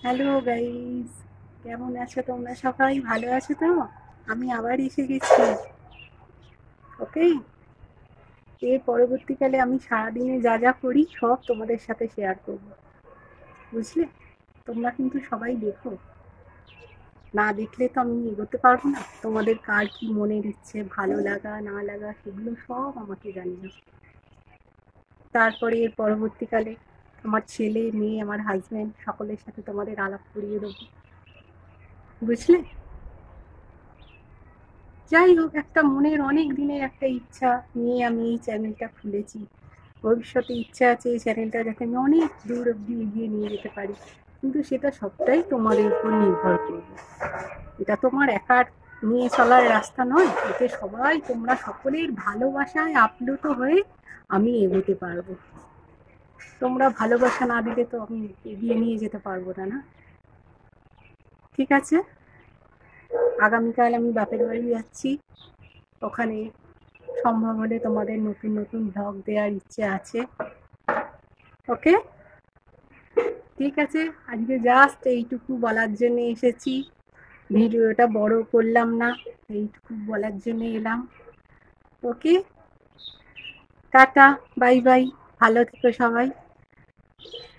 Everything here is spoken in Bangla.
হ্যালো গাইস, কেমন আছো তোমরা? সবাই ভালো আছো তো? আমি আবার এসে গেছি। ওকে, এর পরবর্তীকালে আমি সারাদিনে যা যা করি সব তোমাদের সাথে শেয়ার করব, বুঝলে? তোমরা কিন্তু সবাই দেখো, না দেখলে তো আমি এগোতে পারবো না। তোমাদের কার কি মনের ইচ্ছে, ভালো লাগা না লাগা, সেগুলো সব আমাকে জানিও। তারপরে এর পরবর্তীকালে আমার ছেলে মেয়ে, আমার হাজবেন্ড, সকলের সাথে তোমাদের আলাপ করিয়ে দেবো, বুঝলে? যাই হোক, একটা মনের অনেক দিনের একটা ইচ্ছা নিয়ে আমি এই চ্যানেলটা খুলেছি। ভবিষ্যতে ইচ্ছা আছে এই চ্যানেলটা যাতে আমি অনেক দূর অব্দি এগিয়ে নিয়ে যেতে পারি, কিন্তু সেটা সবটাই তোমাদের উপর নির্ভর করবে। এটা তোমার একার নিয়ে চলার রাস্তা নয়, এতে সবাই তোমরা সকলের ভালোবাসায় আপ্লুত হয়ে আমি এগোতে পারবো। তোমরা ভালোবাসা না দিলে তো আমি এগিয়ে নিয়ে যেতে পারবো না, না? ঠিক আছে, আগামীকাল আমি বাপের বাড়ি যাচ্ছি। ওখানে সম্ভব হলে তোমাদের নতুন নতুন ব্লগ দেওয়ার ইচ্ছে আছে। ওকে, ঠিক আছে। আজকে জাস্ট এইটুকু বলার জন্য এসেছি, ভিডিওটা বড় করলাম না, এইটুকু বলার জন্য এলাম। ওকে, টাটা, বাই বাই, ভালো থেকো সবাই।